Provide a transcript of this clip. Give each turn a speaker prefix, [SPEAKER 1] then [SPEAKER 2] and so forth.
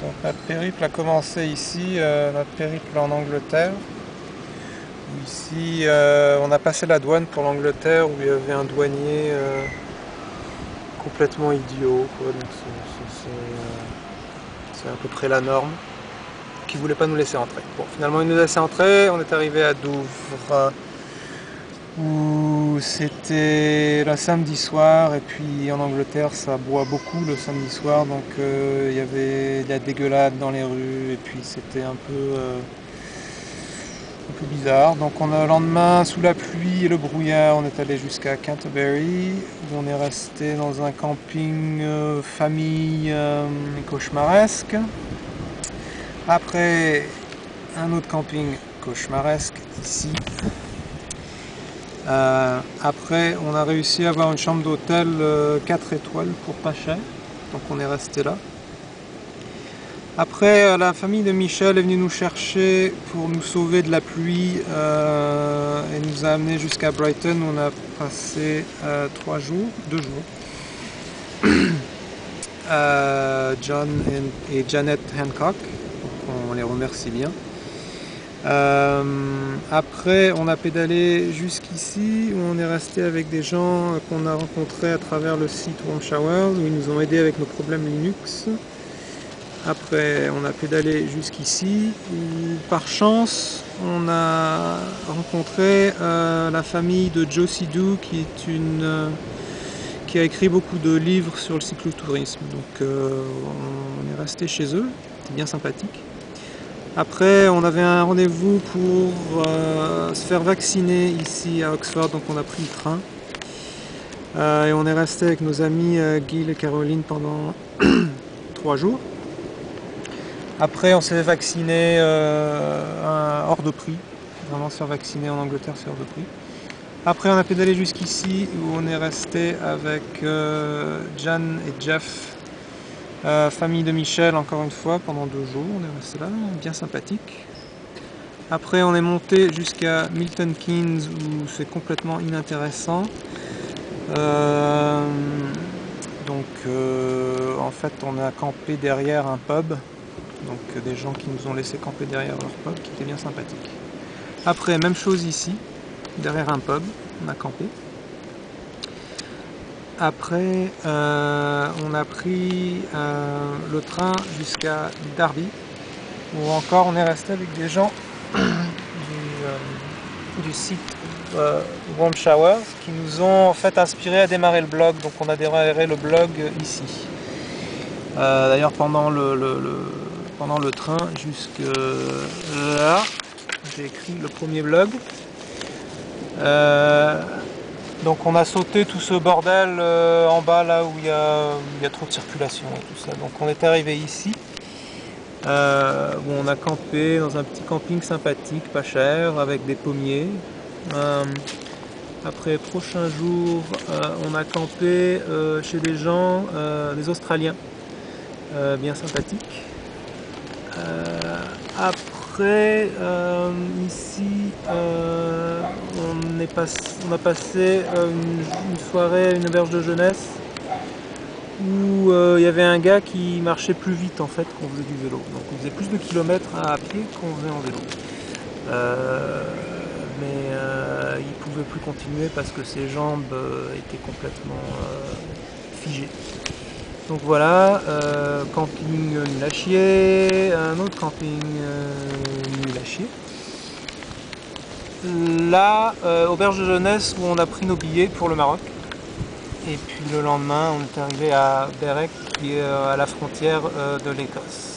[SPEAKER 1] Donc notre périple a commencé ici, notre périple en Angleterre. Ici, on a passé la douane pour l'Angleterre où il y avait un douanier complètement idiot, quoi. Donc c'est à peu près la norme, qui voulait pas nous laisser entrer. Bon, finalement il nous a laissé entrer, on est arrivé à Douvres où c'était le samedi soir, et puis en Angleterre ça boit beaucoup le samedi soir, donc il y avait de la dégueulade dans les rues, et puis c'était un peu bizarre. Donc le lendemain, sous la pluie et le brouillard, on est allé jusqu'à Canterbury, où on est resté dans un camping famille cauchemaresque. Après, un autre camping cauchemaresque ici. Après, on a réussi à avoir une chambre d'hôtel 4 étoiles pour pas cher, donc on est resté là. Après, la famille de Michel est venue nous chercher pour nous sauver de la pluie et nous a amenés jusqu'à Brighton où on a passé 2 jours. John et Janet Hancock, donc on les remercie bien. Après, on a pédalé jusqu'ici où on est resté avec des gens qu'on a rencontrés à travers le site Warm Showers où ils nous ont aidés avec nos problèmes Linux. Après, on a pédalé jusqu'ici où, par chance, on a rencontré la famille de Joe Sidou qui a écrit beaucoup de livres sur le cyclotourisme. Donc, on est resté chez eux, c'était bien sympathique. Après, on avait un rendez-vous pour se faire vacciner ici à Oxford, donc on a pris le train. Et on est resté avec nos amis Gil et Caroline pendant 3 jours. Après, on s'est vacciné hors de prix. Vraiment, se faire vacciner en Angleterre, c'est hors de prix. Après, on a pédalé jusqu'ici où on est resté avec Jan et Jeff. Famille de Michel, encore une fois, pendant 2 jours, on est resté là, bien sympathique. Après, on est monté jusqu'à Milton Keynes, où c'est complètement inintéressant. En fait, on a campé derrière un pub, donc des gens qui nous ont laissé camper derrière leur pub, qui était bien sympathique. Après, même chose ici, derrière un pub, on a campé. Après, on a pris le train jusqu'à Derby, où encore on est resté avec des gens du site Warm Showers qui nous ont en fait inspiré à démarrer le blog. Donc on a démarré le blog ici. D'ailleurs pendant le train jusque là, j'ai écrit le premier blog. Donc on a sauté tout ce bordel en bas là où il y a trop de circulation et tout ça. Donc on est arrivé ici où on a campé dans un petit camping sympathique, pas cher, avec des pommiers. Après, prochain jour, on a campé chez des gens, des Australiens, bien sympathiques. Après, ici, on a passé une soirée à une auberge de jeunesse où il y avait un gars qui marchait plus vite en fait qu'on faisait du vélo. Donc on faisait plus de kilomètres à pied qu'on faisait en vélo. Mais il pouvait plus continuer parce que ses jambes étaient complètement figées. Donc voilà, camping nul à chier, un autre camping nul à chier. Là, auberge de jeunesse où on a pris nos billets pour le Maroc. Et puis le lendemain, on est arrivé à Berwick, qui est à la frontière de l'Écosse.